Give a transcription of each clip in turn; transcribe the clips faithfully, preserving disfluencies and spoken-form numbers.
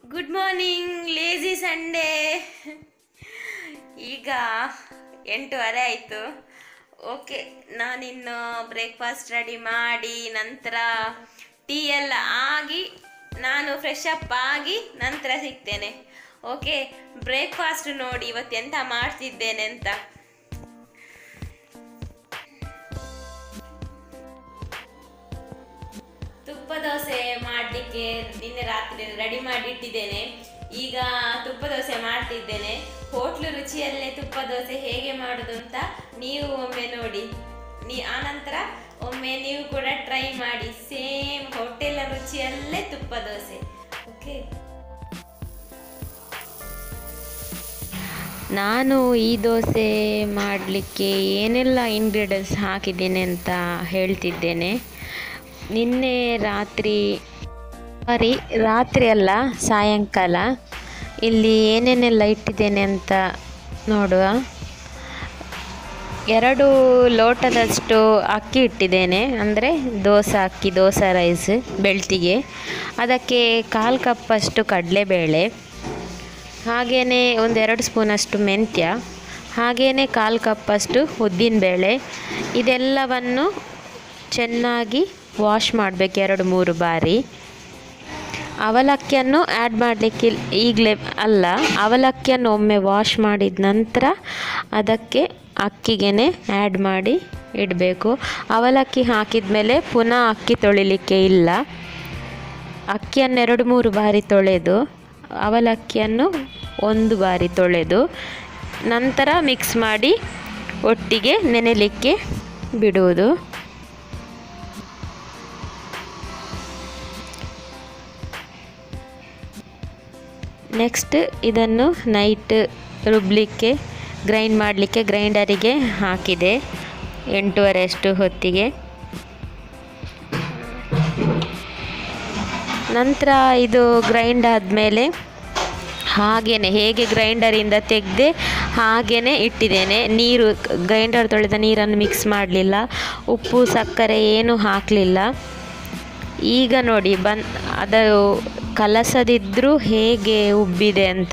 Good morning, lazy Sunday. ಈಗ ಎಂಟೂವರೆ ಆಯಿತು. ಓಕೆ, ನಾನಿನ್ನು ಬ್ರೇಕ್ಫಾಸ್ಟ್ ರೆಡಿ ಮಾಡಿ ನಂತರ ಟೀ ಎಲ್ಲ ಆಗಿ ನಾನು ಫ್ರೆಶ್ ಅಪ್ ಆಗಿ ನಂತರ ಸಿಗ್ತೇನೆ. ಓಕೆ, ಬ್ರೇಕ್ಫಾಸ್ಟ್ ನೋಡಿ ಇವತ್ತು ಎಂತ ಮಾಡ್ತಿದ್ದೇನೆ ಅಂತ. ತುಪ್ಪ ದೋಸೆ ಮಾಡಲಿಕ್ಕೆ ನಿನ್ನೆ ರಾತ್ರಿ ರೆಡಿ ಮಾಡಿ ಇಟ್ಟಿದ್ದೇನೆ. ಈಗ ತುಪ್ಪ ದೋಸೆ ಮಾಡ್ತಿದ್ದೇನೆ. ಹೋಟ್ಲು ರುಚಿಯಲ್ಲೇ ತುಪ್ಪ ದೋಸೆ ಹೇಗೆ ಮಾಡೋದು ಅಂತ ನೀವು ಒಮ್ಮೆ ನೋಡಿ. ನೀ ಆನಂತರ ಒಮ್ಮೆ ನೀವು ಕೂಡ ಟ್ರೈ ಮಾಡಿ. ಸೇಮ್ ಹೋಟೆಲ್ ರುಚಿಯಲ್ಲೇ ತುಪ್ಪ ದೋಸೆ. ಓಕೆ, ನಾನು ಈ ದೋಸೆ ಮಾಡಲಿಕ್ಕೆ ಏನೆಲ್ಲ ಇಂಗ್ರೀಡಿಯೆಂಟ್ಸ್ ಹಾಕಿದ್ದೇನೆ ಅಂತ ಹೇಳ್ತಿದ್ದೇನೆ. ನಿನ್ನೆ ರಾತ್ರಿ ಸಾರಿ ರಾತ್ರಿ ಅಲ್ಲ ಸಾಯಂಕಾಲ ಇಲ್ಲಿ ಏನೇನೆಲ್ಲ ಇಟ್ಟಿದ್ದೇನೆ ಅಂತ ನೋಡುವ. ಎರಡು ಲೋಟದಷ್ಟು ಅಕ್ಕಿ ಇಟ್ಟಿದ್ದೇನೆ, ಅಂದರೆ ದೋಸೆ ಅಕ್ಕಿ, ದೋಸೆ ರೈಸ್ ಬೆಳ್ತಿಗೆ. ಅದಕ್ಕೆ ಕಾಲು ಕಪ್ಪಷ್ಟು ಕಡಲೆಬೇಳೆ, ಹಾಗೆಯೇ ಒಂದೆರಡು ಸ್ಪೂನಷ್ಟು ಮೆಂತ್ಯ, ಹಾಗೆಯೇ ಕಾಲು ಕಪ್ಪಷ್ಟು ಉದ್ದಿನಬೇಳೆ. ಇದೆಲ್ಲವನ್ನು ಚೆನ್ನಾಗಿ ವಾಶ್ ಮಾಡಬೇಕು ಎರಡು ಮೂರು ಬಾರಿ. ಅವಲಕ್ಕಿಯನ್ನು ಆ್ಯಡ್ ಮಾಡಲಿಕ್ಕೆ ಈಗಲೇ ಅಲ್ಲ, ಅವಲಕ್ಕಿಯನ್ನು ಒಮ್ಮೆ ವಾಶ್ ಮಾಡಿದ ನಂತರ ಅದಕ್ಕೆ ಅಕ್ಕಿಗೆ ಆ್ಯಡ್ ಮಾಡಿ ಇಡಬೇಕು. ಅವಲಕ್ಕಿ ಹಾಕಿದ ಮೇಲೆ ಪುನಃ ಅಕ್ಕಿ ತೊಳಿಲಿಕ್ಕೆ ಇಲ್ಲ. ಅಕ್ಕಿಯನ್ನು ಎರಡು ಮೂರು ಬಾರಿ ತೊಳೆದು ಅವಲಕ್ಕಿಯನ್ನು ಒಂದು ಬಾರಿ ತೊಳೆದು ನಂತರ ಮಿಕ್ಸ್ ಮಾಡಿ ಒಟ್ಟಿಗೆ ನೆನೆಲಿಕ್ಕೆ ಬಿಡುವುದು. ನೆಕ್ಸ್ಟ್ ಇದನ್ನು ನೈಟ್ ರುಬ್ಬಲಿಕ್ಕೆ ಗ್ರೈಂಡ್ ಮಾಡಲಿಕ್ಕೆ ಗ್ರೈಂಡರಿಗೆ ಹಾಕಿದೆ ಎಂಟೂವರೆ ಅಷ್ಟು ಹೊತ್ತಿಗೆ. ನಂತರ ಇದು ಗ್ರೈಂಡ್ ಆದಮೇಲೆ ಹಾಗೇ ಹೇಗೆ ಗ್ರೈಂಡರಿಂದ ತೆಗೆದೆ ಹಾಗೇ ಇಟ್ಟಿದ್ದೇನೆ. ನೀರು ಗ್ರೈಂಡರ್ ತೊಳೆದ ನೀರನ್ನು ಮಿಕ್ಸ್ ಮಾಡಲಿಲ್ಲ, ಉಪ್ಪು ಸಕ್ಕರೆ ಏನೂ ಹಾಕಲಿಲ್ಲ. ಈಗ ನೋಡಿ ಬಂದ್ ಅದು ಕಲಸದಿದ್ದರೂ ಹೇಗೆ ಉಬ್ಬಿದೆ ಅಂತ.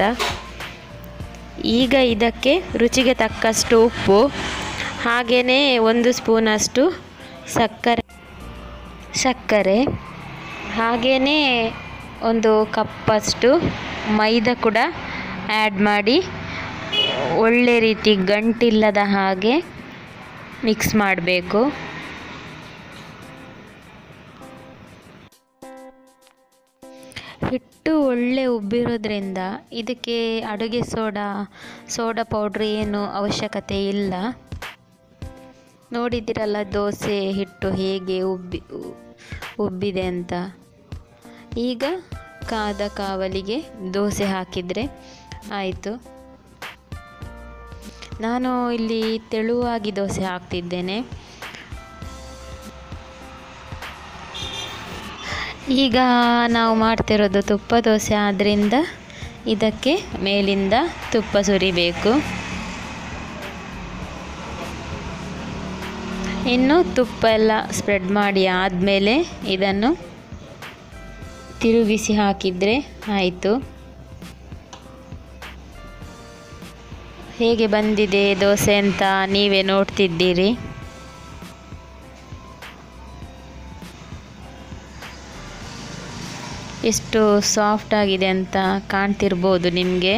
ಈಗ ಇದಕ್ಕೆ ರುಚಿಗೆ ತಕ್ಕಷ್ಟು ಉಪ್ಪು, ಹಾಗೆಯೇ ಒಂದು ಸ್ಪೂನಷ್ಟು ಸಕ್ಕರೆ ಸಕ್ಕರೆ ಹಾಗೆಯೇ ಒಂದು ಕಪ್ಪಷ್ಟು ಮೈದಾ ಕೂಡ ಆ್ಯಡ್ ಮಾಡಿ ಒಳ್ಳೆ ರೀತಿ ಗಂಟಿಲ್ಲದ ಹಾಗೆ ಮಿಕ್ಸ್ ಮಾಡಬೇಕು. ಹಿಟ್ಟು ಒಳ್ಳೆ ಉಬ್ಬಿರೋದ್ರಿಂದ ಇದಕ್ಕೆ ಅಡುಗೆ ಸೋಡಾ ಸೋಡಾ ಪೌಡ್ರ್ ಏನು ಅವಶ್ಯಕತೆ ಇಲ್ಲ. ನೋಡಿದ್ದೀರಲ್ಲ ದೋಸೆ ಹಿಟ್ಟು ಹೇಗೆ ಉಬ್ಬಿ ಉಬ್ಬಿದೆ ಅಂತ. ಈಗ ಕಾದ ಕಾವಲಿಗೆ ದೋಸೆ ಹಾಕಿದರೆ ಆಯಿತು. ನಾನು ಇಲ್ಲಿ ತೆಳುವಾಗಿ ದೋಸೆ ಹಾಕ್ತಿದ್ದೇನೆ. ಈಗ ನಾವು ಮಾಡ್ತಿರೋದು ತುಪ್ಪ ದೋಸೆ ಆದ್ದರಿಂದ ಇದಕ್ಕೆ ಮೇಲಿಂದ ತುಪ್ಪ ಸುರಿಬೇಕು. ಇನ್ನು ತುಪ್ಪ ಎಲ್ಲ ಸ್ಪ್ರೆಡ್ ಮಾಡಿ ಆದಮೇಲೆ ಇದನ್ನು ತಿರುಗಿಸಿ ಹಾಕಿದರೆ ಆಯಿತು. ಹೇಗೆ ಬಂದಿದೆ ದೋಸೆ ಅಂತ ನೀವೇ ನೋಡ್ತಿದ್ದೀರಿ. ಎಷ್ಟು ಸಾಫ್ಟ್ ಆಗಿದೆ ಅಂತ ಕಾಣ್ತಿರ್ಬೋದು ನಿಮಗೆ.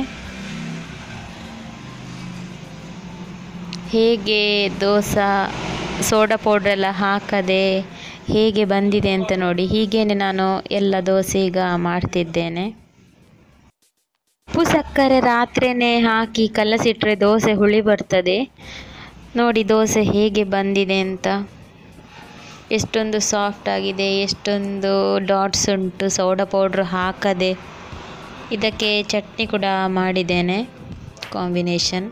ಹೇಗೆ ದೋಸೆ ಸೋಡಾ ಪೌಡ್ರೆಲ್ಲ ಹಾಕದೆ ಹೇಗೆ ಬಂದಿದೆ ಅಂತ ನೋಡಿ. ಹೀಗೇನೆ ನಾನು ಎಲ್ಲ ದೋಸೆ ಈಗ ಮಾಡ್ತಿದ್ದೇನೆ. ಉಪ್ಪು ಸಕ್ಕರೆ ರಾತ್ರಿಯೇ ಹಾಕಿ ಕಲಸಿಟ್ರೆ ದೋಸೆ ಹುಳಿ ಬರ್ತದೆ. ನೋಡಿ ದೋಸೆ ಹೇಗೆ ಬಂದಿದೆ ಅಂತ. ಎಷ್ಟೊಂದು ಸಾಫ್ಟ್ ಆಗಿದೆ, ಎಷ್ಟೊಂದು ಡಾಟ್ಸ್ ಉಂಟು ಸೋಡಾ ಪೌಡ್ರ್ ಹಾಕದೆ. ಇದಕ್ಕೆ ಚಟ್ನಿ ಕೂಡ ಮಾಡಿದ್ದೇನೆ ಕಾಂಬಿನೇಷನ್.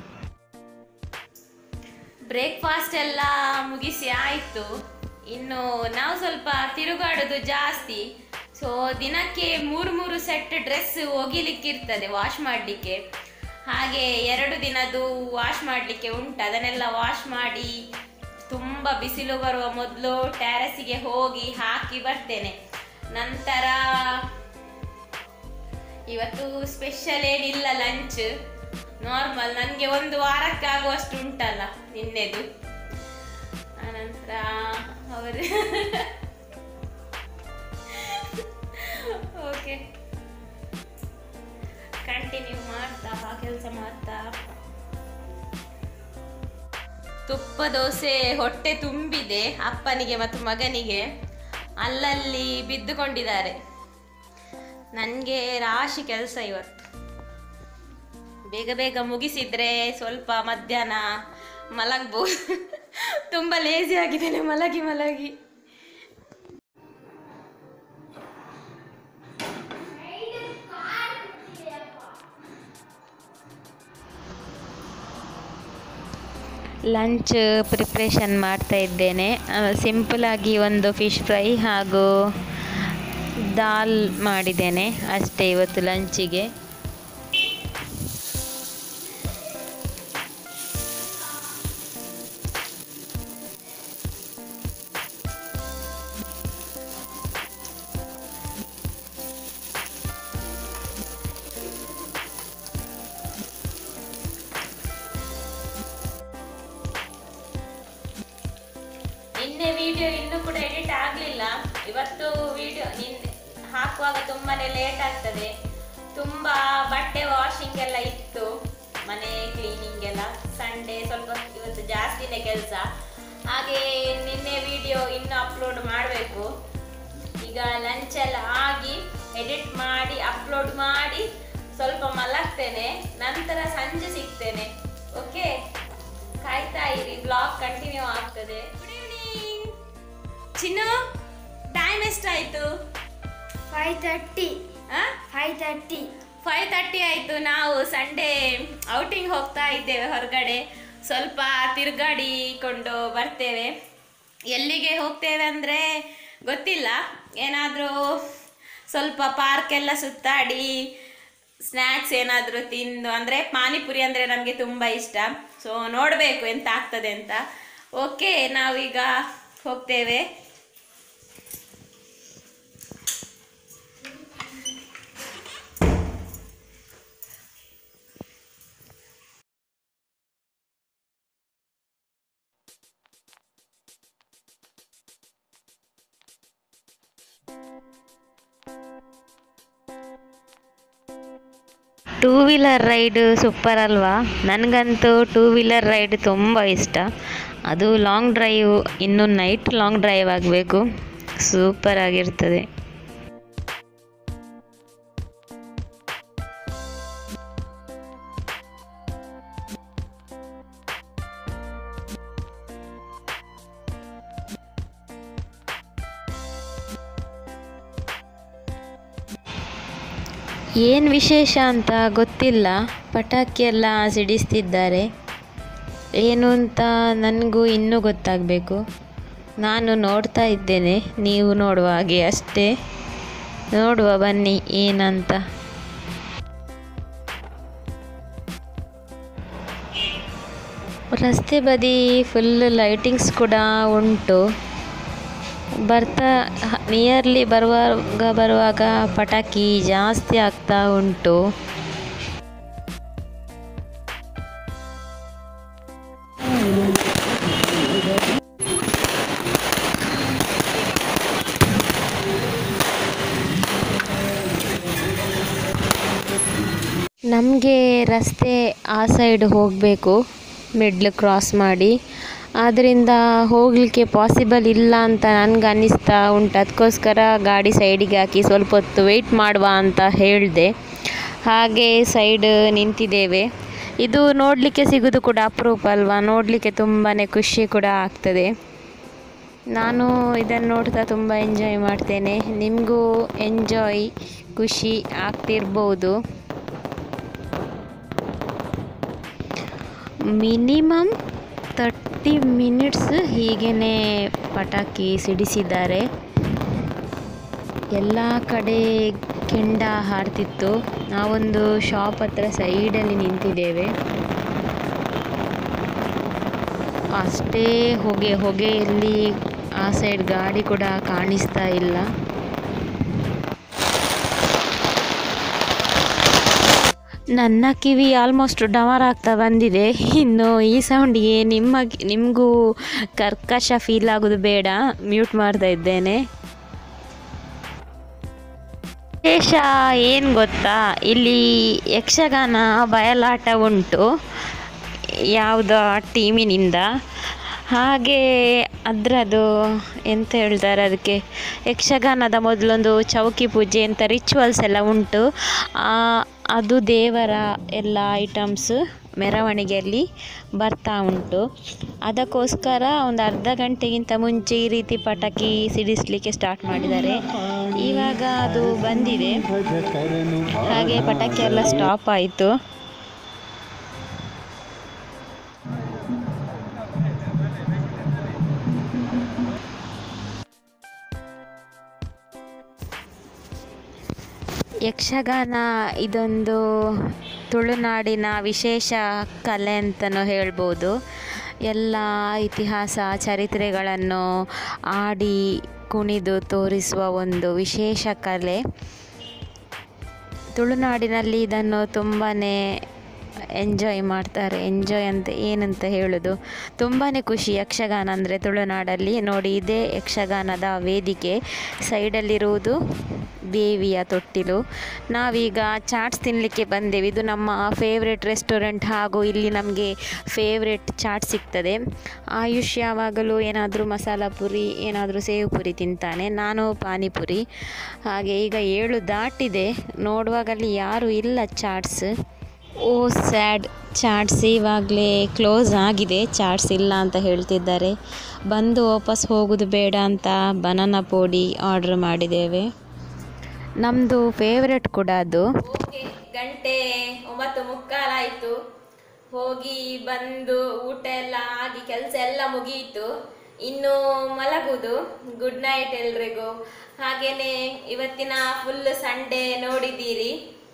ಬ್ರೇಕ್ಫಾಸ್ಟ್ ಎಲ್ಲ ಮುಗಿಸಿ ಆಯಿತು. ಇನ್ನು ನಾವು ಸ್ವಲ್ಪ ತಿರುಗಾಡೋದು ಜಾಸ್ತಿ. ಸೊ ದಿನಕ್ಕೆ ಮೂರು ಮೂರು ಸೆಟ್ ಡ್ರೆಸ್ ಒಗಿಲಿಕ್ಕಿರ್ತದೆ ವಾಶ್ ಮಾಡಲಿಕ್ಕೆ. ಹಾಗೆ ಎರಡು ದಿನದ್ದು ವಾಶ್ ಮಾಡಲಿಕ್ಕೆ ಉಂಟು. ಅದನ್ನೆಲ್ಲ ವಾಶ್ ಮಾಡಿ ತುಂಬ ಬಿಸಿಲು ಬರುವ ಮೊದಲು ಟೆರೆಸಿಗೆ ಹೋಗಿ ಹಾಕಿ ಬರ್ತೇನೆ. ನಂತರ ಇವತ್ತು ಸ್ಪೆಷಲ್ ಏನಿಲ್ಲ, ಲಂಚ್ ನಾರ್ಮಲ್. ನನಗೆ ಒಂದು ವಾರಕ್ಕಾಗುವಷ್ಟು ಉಂಟಲ್ಲ ನಿನ್ನೆದು. ಆನಂತರ ಅವರು ಓಕೆ ಕಂಟಿನ್ಯೂ ಮಾಡ್ತಾ ಕೆಲಸ ಮಾಡ್ತಾ. ತುಪ್ಪ ದೋಸೆ ಹೊಟ್ಟೆ ತುಂಬಿದೆ. ಅಪ್ಪನಿಗೆ ಮತ್ತು ಮಗನಿಗೆ ಅಲ್ಲಲ್ಲಿ ಬಿದ್ದುಕೊಂಡಿದ್ದಾರೆ. ನನಗೆ ರಾಶಿ ಕೆಲಸ ಇವತ್ತು. ಬೇಗ ಬೇಗ ಮುಗಿಸಿದ್ರೆ ಸ್ವಲ್ಪ ಮಧ್ಯಾಹ್ನ ಮಲಗ್ಬೋದು. ತುಂಬ ಲೇಜಿ ಆಗಿದ್ದೇನೆ ಮಲಗಿ ಮಲಗಿ. ಲಂಚ್ ಪ್ರಿಪ್ರೇಷನ್ ಮಾಡ್ತಾ ಇದ್ದೇನೆ. ಸಿಂಪಲಾಗಿ ಒಂದು ಫಿಶ್ ಫ್ರೈ ಹಾಗೂ ದಾಲ್ ಮಾಡಿದ್ದೇನೆ ಅಷ್ಟೇ ಇವತ್ತು ಲಂಚಿಗೆ. ನಿನ್ನೆ ವಿಡಿಯೋ ಇನ್ನೂ ಕೂಡ ಎಡಿಟ್ ಆಗಲಿಲ್ಲ. ಇವತ್ತು ವಿಡಿಯೋ ನಿನ್ನೆ ಹಾಕುವಾಗ ತುಂಬಾನೇ ಲೇಟ್ ಆಗ್ತದೆ. ತುಂಬ ಬಟ್ಟೆ ವಾಷಿಂಗ್ ಎಲ್ಲ ಇತ್ತು, ಮನೆ ಕ್ಲೀನಿಂಗ್ ಎಲ್ಲ. ಸಂಡೇ ಸ್ವಲ್ಪ ಇವತ್ತು ಜಾಸ್ತಿನೇ ಕೆಲಸ. ಹಾಗೆ ನಿನ್ನೆ ವಿಡಿಯೋ ಇನ್ನು ಅಪ್ಲೋಡ್ ಮಾಡಬೇಕು. ಈಗ ಲಂಚ್ ಎಲ್ಲ ಆಗಿ ಎಡಿಟ್ ಮಾಡಿ ಅಪ್ಲೋಡ್ ಮಾಡಿ ಸ್ವಲ್ಪ ಮಲಗ್ತೇನೆ. ನಂತರ ಸಂಜೆ ಸಿಗ್ತೇನೆ. ಓಕೆ, ಕಾಯ್ತಾ ಇರಿ, ಬ್ಲಾಗ್ ಕಂಟಿನ್ಯೂ ಆಗ್ತದೆ. ಚಿನ್ನು, ಟೈಮ್ ಎಷ್ಟಾಯಿತು? Five thirty five thirty five thirty ಆಯಿತು. ನಾವು ಸಂಡೇ ಔಟಿಂಗ್ ಹೋಗ್ತಾ ಇದ್ದೇವೆ ಹೊರಗಡೆ. ಸ್ವಲ್ಪ ತಿರುಗಾಡಿಕೊಂಡು ಬರ್ತೇವೆ. ಎಲ್ಲಿಗೆ ಹೋಗ್ತೇವೆ ಅಂದರೆ ಗೊತ್ತಿಲ್ಲ. ಏನಾದರೂ ಸ್ವಲ್ಪ ಪಾರ್ಕ್ ಎಲ್ಲ ಸುತ್ತಾಡಿ ಸ್ನ್ಯಾಕ್ಸ್ ಏನಾದರೂ ತಿಂದು, ಅಂದರೆ ಪಾನಿಪುರಿ ಅಂದರೆ ನಮಗೆ ತುಂಬ ಇಷ್ಟ. ಸೊ ನೋಡಬೇಕು ಎಂತ ಆಗ್ತದೆ ಅಂತ. ಓಕೆ, ನಾವೀಗ ಹೋಗ್ತೇವೆ. ಟೂ ವೀಲರ್ ರೈಡ್ ಸೂಪರ್ ಅಲ್ವಾ? ನನಗಂತೂ ಟೂ ವೀಲರ್ ರೈಡ್ ತುಂಬ ಇಷ್ಟ. ಅದು ಲಾಂಗ್ ಡ್ರೈವ್, ಇನ್ನು ನೈಟ್ ಲಾಂಗ್ ಡ್ರೈವ್ ಆಗಬೇಕು, ಸೂಪರ್ ಆಗಿರ್ತದೆ. ಏನು ವಿಶೇಷ ಅಂತ ಗೊತ್ತಿಲ್ಲ, ಪಟಾಕಿ ಎಲ್ಲ ಸಿಡಿಸ್ತಿದ್ದಾರೆ. ಏನು ಅಂತ ನನಗೂ ಇನ್ನೂ ಗೊತ್ತಾಗಬೇಕು. ನಾನು ನೋಡ್ತಾ ಇದ್ದೇನೆ, ನೀವು ನೋಡುವ ಹಾಗೆ ಅಷ್ಟೇ. ನೋಡುವ ಬನ್ನಿ ಏನಂತ. ರಸ್ತೆ ಬದಿ ಫುಲ್ ಲೈಟಿಂಗ್ಸ್ ಕೂಡ ಉಂಟು. ಬರ್ತಾ ನಿಯರ್ಲಿ ಬರುವಾಗ ಬರುವಾಗ ಪಟಾಕಿ ಜಾಸ್ತಿ ಆಗ್ತಾ ಉಂಟು. ನಮಗೆ ರಸ್ತೆ ಆ ಸೈಡ್ ಹೋಗಬೇಕು, ಮಿಡ್ಲ್ ಕ್ರಾಸ್ ಮಾಡಿ. ಆದ್ದರಿಂದ ಹೋಗಲಿಕ್ಕೆ ಪಾಸಿಬಲ್ ಇಲ್ಲ ಅಂತ ನನಗೆ ಅನ್ನಿಸ್ತಾ ಉಂಟು. ಅದಕ್ಕೋಸ್ಕರ ಗಾಡಿ ಸೈಡಿಗೆ ಹಾಕಿ ಸ್ವಲ್ಪ ಹೊತ್ತು ವೆಯ್ಟ್ ಮಾಡುವ ಅಂತ ಹೇಳಿದೆ. ಹಾಗೆ ಸೈಡ್ ನಿಂತಿದ್ದೇವೆ. ಇದು ನೋಡಲಿಕ್ಕೆ ಸಿಗೋದು ಕೂಡ ಅಪರೂಪ ಅಲ್ವಾ? ನೋಡಲಿಕ್ಕೆ ತುಂಬಾ ಖುಷಿ ಕೂಡ ಆಗ್ತದೆ. ನಾನು ಇದನ್ನು ನೋಡ್ತಾ ತುಂಬ ಎಂಜಾಯ್ ಮಾಡ್ತೇನೆ. ನಿಮಗೂ ಎಂಜಾಯ್ ಖುಷಿ ಆಗ್ತಿರ್ಬೋದು. ಮಿನಿಮಮ್ ತರ್ಟಿ ಮಿನಿಟ್ಸ್ ಹೀಗೇ ಪಟಾಕಿ ಸಿಡಿಸಿದ್ದಾರೆ. ಎಲ್ಲ ಕಡೆ ಕೆಂಡ ಹಾರ್ತಿತ್ತು. ನಾವೊಂದು ಶಾಪ್ ಹತ್ರ ಸೈಡಲ್ಲಿ ನಿಂತಿದ್ದೇವೆ. ಅಷ್ಟೇ ಹೊಗೆ ಹೊಗೆಯಲ್ಲಿ ಆ ಸೈಡ್ ಗಾಡಿ ಕೂಡ ಕಾಣಿಸ್ತಾ ಇಲ್ಲ. ನನ್ನ ಕಿವಿ ಆಲ್ಮೋಸ್ಟ್ ಡಮರ್ ಆಗ್ತಾ ಬಂದಿದೆ. ಇನ್ನು ಈ ಸೌಂಡಿಗೆ ನಿಮ್ಮ ನಿಮಗೂ ಕರ್ಕಶ ಫೀಲ್ ಆಗೋದು ಬೇಡ, ಮ್ಯೂಟ್ ಮಾಡ್ತಾ ಇದ್ದೇನೆ. ವಿಶೇಷ ಏನು ಗೊತ್ತಾ, ಇಲ್ಲಿ ಯಕ್ಷಗಾನ ಬಯಲಾಟ ಉಂಟು ಯಾವುದೋ ಟೀಮಿನಿಂದ. ಹಾಗೆ ಅದರದ್ದು ಎಂತ ಹೇಳ್ತಾರೆ, ಅದಕ್ಕೆ ಯಕ್ಷಗಾನದ ಮೊದಲೊಂದು ಚೌಕಿ ಪೂಜೆ ಅಂತ ರಿಚುವಲ್ಸ್ ಎಲ್ಲ ಉಂಟು. ಅದು ದೇವರ ಎಲ್ಲ ಐಟಮ್ಸ್ ಮೆರವಣಿಗೆಯಲ್ಲಿ ಬರ್ತಾ ಉಂಟು. ಅದಕ್ಕೋಸ್ಕರ ಒಂದು ಅರ್ಧ ಗಂಟೆಗಿಂತ ಮುಂಚೆ ಈ ರೀತಿ ಪಟಾಕಿ ಸಿಡಿಸಲಿಕ್ಕೆ ಸ್ಟಾರ್ಟ್ ಮಾಡಿದ್ದಾರೆ. ಇವಾಗ ಅದು ಬಂದಿದೆ, ಹಾಗೆ ಪಟಾಕಿ ಎಲ್ಲ ಸ್ಟಾಪ್ ಆಯಿತು. ಯಕ್ಷಗಾನ ಇದೊಂದು ತುಳುನಾಡಿನ ವಿಶೇಷ ಕಲೆ ಅಂತಲೂ ಹೇಳ್ಬೋದು. ಎಲ್ಲ ಇತಿಹಾಸ ಚರಿತ್ರೆಗಳನ್ನು ಆಡಿ ಕುಣಿದು ತೋರಿಸುವ ಒಂದು ವಿಶೇಷ ಕಲೆ. ತುಳುನಾಡಿನಲ್ಲಿ ಇದನ್ನು ತುಂಬಾ ಎಂಜಾಯ್ ಮಾಡ್ತಾರೆ. ಎಂಜಾಯ್ ಅಂತ ಏನಂತ ಹೇಳೋದು, ತುಂಬಾ ಖುಷಿ ಯಕ್ಷಗಾನ ಅಂದರೆ ತುಳುನಾಡಲ್ಲಿ. ನೋಡಿ, ಇದೇ ಯಕ್ಷಗಾನದ ವೇದಿಕೆ, ಸೈಡಲ್ಲಿರುವುದು ದೇವಿಯ ತೊಟ್ಟಿಲು. ನಾವೀಗ ಚಾಟ್ಸ್ ತಿನ್ನಲಿಕ್ಕೆ ಬಂದೇವೆ. ಇದು ನಮ್ಮ ಫೇವ್ರೆಟ್ ರೆಸ್ಟೋರೆಂಟ್, ಹಾಗೂ ಇಲ್ಲಿ ನಮಗೆ ಫೇವ್ರೆಟ್ ಚಾಟ್ ಸಿಗ್ತದೆ. ಆಯುಷ್ ಯಾವಾಗಲೂ ಏನಾದರೂ ಮಸಾಲ ಪುರಿ, ಏನಾದರೂ ಸೇವು ಪುರಿ ತಿಂತಾನೆ, ನಾನು ಪಾನಿಪುರಿ. ಹಾಗೆ ಈಗ ಏಳು ದಾಟಿದೆ, ನೋಡುವಾಗಲ್ಲಿ ಯಾರೂ ಇಲ್ಲ ಚಾಟ್ಸ್. ಓ ಸ್ಯಾಡ್, ಚಾಟ್ಸ್ ಇವಾಗಲೇ ಕ್ಲೋಸ್ ಆಗಿದೆ, ಚಾಟ್ಸ್ ಇಲ್ಲ ಅಂತ ಹೇಳ್ತಿದ್ದಾರೆ. ಬಂದು ವಾಪಸ್ ಹೋಗೋದು ಬೇಡ ಅಂತ ಬನಾನಾ ಪೋಡಿ ಆರ್ಡ್ರ್ ಮಾಡಿದ್ದೇವೆ. ನಮ್ಮದು ಫೇವ್ರೆಟ್ ಕೂಡ ಅದು. ಓಕೆ, ಗಂಟೆ ಒಂಬತ್ತು ಮುಕ್ಕಾಲಾಯಿತು. ಹೋಗಿ ಬಂದು ಊಟ ಎಲ್ಲ ಆಗಿ ಕೆಲಸ ಎಲ್ಲ ಮುಗಿಯಿತು. ಇನ್ನು ಮಲಗುವುದು. ಗುಡ್ ನೈಟ್ ಎಲ್ರಿಗೂ. ಹಾಗೆಯೇ ಇವತ್ತಿನ ಫುಲ್ ಸಂಡೇ ನೋಡಿದ್ದೀರಿ.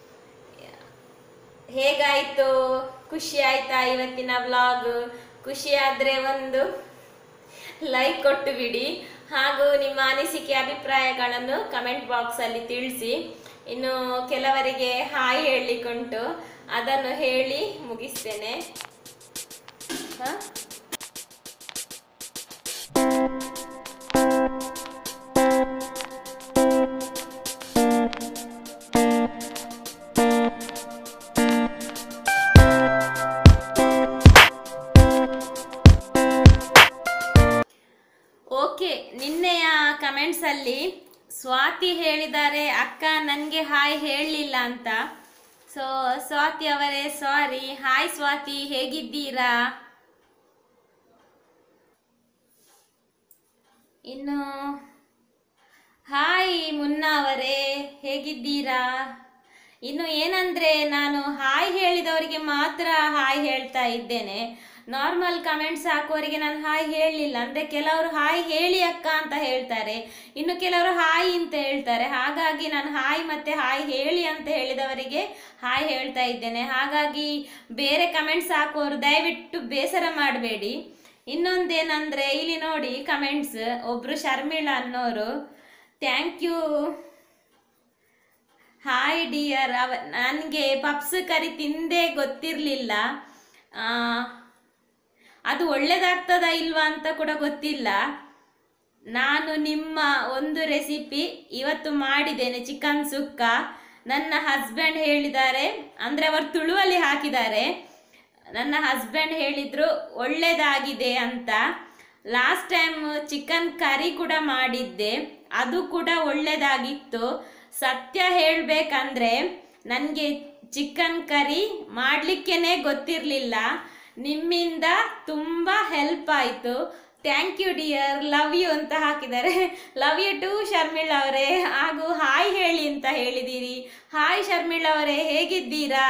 ಹೇಗಾಯಿತು? ಖುಷಿ ಆಯಿತಾ ಇವತ್ತಿನ ವ್ಲಾಗ್? ಖುಷಿ ಆದರೆ ಒಂದು ಲೈಕ್ ಕೊಟ್ಟು ಬಿಡಿ, ಹಾಗೂ ನಿಮ್ಮ ಅನಿಸಿಕೆ ಅಭಿಪ್ರಾಯಗಳನ್ನು ಕಮೆಂಟ್ ಬಾಕ್ಸಲ್ಲಿ ತಿಳಿಸಿ. ಇನ್ನು ಕೆಲವರಿಗೆ ಹಾಯ್ ಹೇಳಲಿಕ್ಕುಂಟು, ಅದನ್ನು ಹೇಳಿ ಮುಗಿಸ್ತೇನೆ. ಹಾಂ, ಓಕೆ, ನಿನ್ನೆಯ ಕಮೆಂಟ್ಸಲ್ಲಿ ಸ್ವಾತಿ ಹೇಳಿದ್ದಾರೆ, ಅಕ್ಕ ನನಗೆ ಹಾಯ್ ಹೇಳಲಿಲ್ಲ ಅಂತ. ಸೊ ಸ್ವಾತಿ ಅವರೇ ಸಾರಿ. ಹಾಯ್ ಸ್ವಾತಿ, ಹೇಗಿದ್ದೀರಾ? ಇನ್ನು ಹಾಯ್ ಮುನ್ನಾ ಅವರೇ, ಹೇಗಿದ್ದೀರಾ? ಇನ್ನು ಏನಂದರೆ, ನಾನು ಹಾಯ್ ಹೇಳಿದವರಿಗೆ ಮಾತ್ರ ಹಾಯ್ ಹೇಳ್ತಾ ಇದ್ದೇನೆ. ನಾರ್ಮಲ್ ಕಮೆಂಟ್ಸ್ ಹಾಕುವವರಿಗೆ ನಾನು ಹಾಯ್ ಹೇಳಲಿಲ್ಲ. ಅಂದರೆ ಕೆಲವರು ಹಾಯ್ ಹೇಳಿ ಅಕ್ಕ ಅಂತ ಹೇಳ್ತಾರೆ, ಇನ್ನು ಕೆಲವರು ಹಾಯ್ ಅಂತ ಹೇಳ್ತಾರೆ. ಹಾಗಾಗಿ ನಾನು ಹಾಯ್ ಮತ್ತು ಹಾಯ್ ಹೇಳಿ ಅಂತ ಹೇಳಿದವರಿಗೆ ಹಾಯ್ ಹೇಳ್ತಾ ಇದ್ದೇನೆ. ಹಾಗಾಗಿ ಬೇರೆ ಕಮೆಂಟ್ಸ್ ಹಾಕುವವರು ದಯವಿಟ್ಟು ಬೇಸರ ಮಾಡಬೇಡಿ. ಇನ್ನೊಂದೇನಂದರೆ, ಇಲ್ಲಿ ನೋಡಿ ಕಮೆಂಟ್ಸ್, ಒಬ್ಬರು ಶರ್ಮಿಳಾ ಅನ್ನೋರು, ಥ್ಯಾಂಕ್ ಯು, ಹಾಯ್ ಡಿಯರ್. ಅವ ನನಗೆ ಪಪ್ಸ್ ಕರಿ ತಿಂದೇ ಗೊತ್ತಿರಲಿಲ್ಲ, ಅದು ಒಳ್ಳೇದಾಗ್ತದ ಇಲ್ವಾ ಅಂತ ಕೂಡ ಗೊತ್ತಿಲ್ಲ. ನಾನು ನಿಮ್ಮ ಒಂದು ರೆಸಿಪಿ ಇವತ್ತು ಮಾಡಿದ್ದೇನೆ, ಚಿಕನ್ ಸುಕ್ಕ. ನನ್ನ ಹಸ್ಬೆಂಡ್ ಹೇಳಿದ್ದಾರೆ, ಅಂದರೆ ಅವರು ತುಳುವಲ್ಲಿ ಹಾಕಿದ್ದಾರೆ. ನನ್ನ ಹಸ್ಬೆಂಡ್ ಹೇಳಿದರು ಒಳ್ಳೆಯದಾಗಿದೆ ಅಂತ. ಲಾಸ್ಟ್ ಟೈಮ್ ಚಿಕನ್ ಕರಿ ಕೂಡ ಮಾಡಿದ್ದೆ, ಅದು ಕೂಡ ಒಳ್ಳೆಯದಾಗಿತ್ತು. ಸತ್ಯ ಹೇಳಬೇಕಂದ್ರೆ ನನಗೆ ಚಿಕನ್ ಕರಿ ಮಾಡಲಿಕ್ಕೇ ಗೊತ್ತಿರಲಿಲ್ಲ. ನಿಮ್ಮಿಂದ ತುಂಬ ಹೆಲ್ಪ್ ಆಯಿತು. Thank you dear, love you ಅಂತ ಹಾಕಿದ್ದಾರೆ. ಲವ್ ಯು ಟು ಶರ್ಮಿಳಾ ಅವರೇ. ಹಾಗೂ ಹಾಯ್ ಹೇಳಿ ಅಂತ ಹೇಳಿದ್ದೀರಿ. ಹಾಯ್ ಶರ್ಮಿಳಾ ಅವರೇ, ಹೇಗಿದ್ದೀರಾ?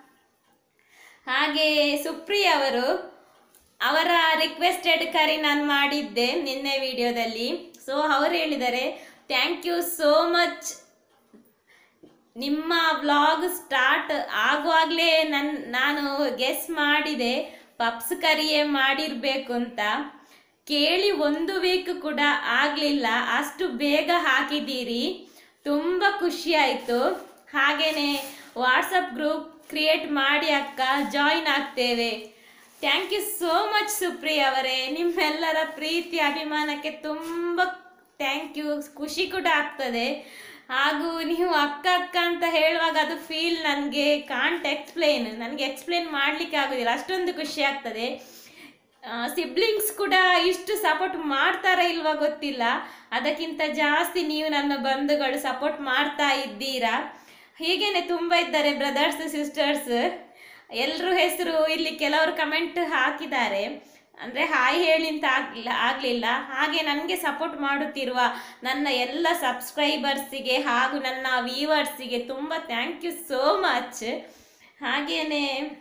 ಹಾಗೆ ಸುಪ್ರಿಯ ಅವರು, ಅವರ ರಿಕ್ವೆಸ್ಟೆಡ್ ಕರಿ ನಾನು ಮಾಡಿದ್ದೆ ನಿನ್ನೆ ವಿಡಿಯೋದಲ್ಲಿ. ಸೊ ಅವರು ಹೇಳಿದ್ದಾರೆ, ಥ್ಯಾಂಕ್ ಯು ಸೋ ಮಚ್. ನಿಮ್ಮ ವ್ಲಾಗ್ ಸ್ಟಾರ್ಟ್ ಆಗುವಾಗಲೇ ನನ್ನ ನಾನು ಗೆಸ್ ಮಾಡಿದೆ ಪಪ್ಸ್ ಕರಿಯೇ ಮಾಡಿರಬೇಕು ಅಂತ. ಕೇಳಿ ಒಂದು ವೀಕ್ ಕೂಡ ಆಗಲಿಲ್ಲ, ಅಷ್ಟು ಬೇಗ ಹಾಕಿದ್ದೀರಿ, ತುಂಬ ಖುಷಿ ಆಯಿತು. ಹಾಗೆಯೇ ವಾಟ್ಸಪ್ ಗ್ರೂಪ್ ಕ್ರಿಯೇಟ್ ಮಾಡಿ ಅಕ್ಕ, ಜಾಯಿನ್ ಆಗ್ತೇವೆ. Thank you so much Supriya ಅವರೇ, ನಿಮ್ಮೆಲ್ಲರ ಪ್ರೀತಿ ಅಭಿಮಾನಕ್ಕೆ ತುಂಬ ಥ್ಯಾಂಕ್ ಯು. ಖುಷಿ ಕೂಡ ಆಗ್ತದೆ. ಹಾಗೂ ನೀವು ಅಕ್ಕ ಅಕ್ಕ ಅಂತ ಹೇಳುವಾಗ ಅದು ಫೀಲ್ ನನಗೆ ಕಾಂಟ್ ಎಕ್ಸ್ಪ್ಲೇನ್, ನನಗೆ ಎಕ್ಸ್ಪ್ಲೇನ್ ಮಾಡಲಿಕ್ಕೆ ಆಗೋದಿಲ್ಲ, ಅಷ್ಟೊಂದು ಖುಷಿ ಆಗ್ತದೆ. ಸಿಬ್ಲಿಂಗ್ಸ್ ಕೂಡ ಇಷ್ಟು ಸಪೋರ್ಟ್ ಮಾಡ್ತಾರಾ ಇಲ್ವಾ ಗೊತ್ತಿಲ್ಲ, ಅದಕ್ಕಿಂತ ಜಾಸ್ತಿ ನೀವು ನನ್ನ ಬಂಧುಗಳು ಸಪೋರ್ಟ್ ಮಾಡ್ತಾ ಇದ್ದೀರಾ. ಹೀಗೇನೆ ತುಂಬ ಇದ್ದಾರೆ ಬ್ರದರ್ಸ್ ಸಿಸ್ಟರ್ಸ್. ಎಲ್ಲರೂ ಹೆಸರು ಇಲ್ಲಿ ಕೆಲವರು ಕಮೆಂಟ್ ಹಾಕಿದ್ದಾರೆ, ಅಂದರೆ ಹಾಯ್ ಹೇಳಿ ಅಂತ ಆಗಲಿಲ್ಲ ಆಗಲಿಲ್ಲ ಹಾಗೆ ನನಗೆ ಸಪೋರ್ಟ್ ಮಾಡುತ್ತಿರುವ ನನ್ನ ಎಲ್ಲ ಸಬ್ಸ್ಕ್ರೈಬರ್ಸಿಗೆ ಹಾಗೂ ನನ್ನ ವ್ಯೂವರ್ಸಿಗೆ ತುಂಬ ಥ್ಯಾಂಕ್ ಯು ಸೋ ಮಚ್. ಹಾಗೆಯೇ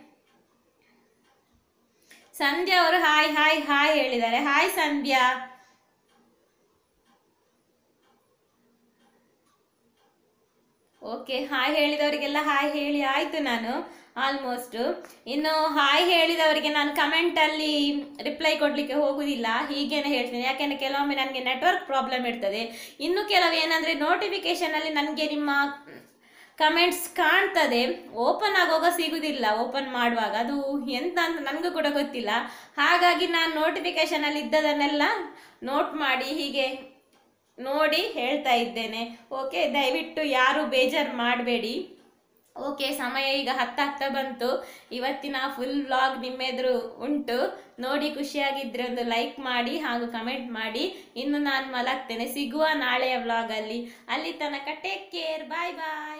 ಸಂಧ್ಯಾ ಅವರು ಹಾಯ್ ಹಾಯ್ ಹಾಯ್ ಹೇಳಿದ್ದಾರೆ. ಹಾಯ್ ಸಂಧ್ಯಾ. ಓಕೆ, ಹಾಯ್ ಹೇಳಿದವರಿಗೆಲ್ಲ ಹಾಯ್ ಹೇಳಿ ಆಯಿತು ನಾನು ಆಲ್ಮೋಸ್ಟ್. ಇನ್ನು ಹಾಯ್ ಹೇಳಿದವರಿಗೆ ನಾನು ಕಮೆಂಟಲ್ಲಿ ರಿಪ್ಲೈ ಕೊಡಲಿಕ್ಕೆ ಹೋಗುವುದಿಲ್ಲ, ಹೀಗೇನೆ ಹೇಳ್ತೀನಿ. ಯಾಕೆಂದರೆ ಕೆಲವೊಮ್ಮೆ ನನಗೆ ನೆಟ್ವರ್ಕ್ ಪ್ರಾಬ್ಲಮ್ ಇರ್ತದೆ. ಇನ್ನು ಕೆಲವು ಏನಂದರೆ ನೋಟಿಫಿಕೇಷನಲ್ಲಿ ನನಗೆ ನಿಮ್ಮ ಕಮೆಂಟ್ಸ್ ಕಾಣ್ತದೆ, ಓಪನ್ ಆಗುವಾಗ ಸಿಗುವುದಿಲ್ಲ. ಓಪನ್ ಮಾಡುವಾಗ ಅದು ಎಂತ ಅಂತ ನನಗೂ ಕೂಡ ಗೊತ್ತಿಲ್ಲ. ಹಾಗಾಗಿ ನಾನು ನೋಟಿಫಿಕೇಷನಲ್ಲಿ ಇದ್ದದನ್ನೆಲ್ಲ ನೋಟ್ ಮಾಡಿ ಹೀಗೆ ನೋಡಿ ಹೇಳ್ತಾ ಇದ್ದೇನೆ. ಓಕೆ, ದಯವಿಟ್ಟು ಯಾರು ಬೇಜಾರು ಮಾಡಬೇಡಿ. ಓಕೆ, ಸಮಯ ಈಗ ಹತ್ತಾಗ್ತಾ ಬಂತು. ಇವತ್ತಿನ ಫುಲ್ ವ್ಲಾಗ್ ನಿಮ್ಮೆದುರು ಉಂಟು. ನೋಡಿ ಖುಷಿಯಾಗಿದ್ದರೆ ಒಂದು ಲೈಕ್ ಮಾಡಿ ಹಾಗೂ ಕಮೆಂಟ್ ಮಾಡಿ. ಇನ್ನು ನಾನು ಮಲಗ್ತೇನೆ. ಸಿಗುವ ನಾಳೆಯ ವ್ಲಾಗಲ್ಲಿ. ಅಲ್ಲಿ ತನಕ ಟೇಕ್ ಕೇರ್. ಬಾಯ್ ಬಾಯ್.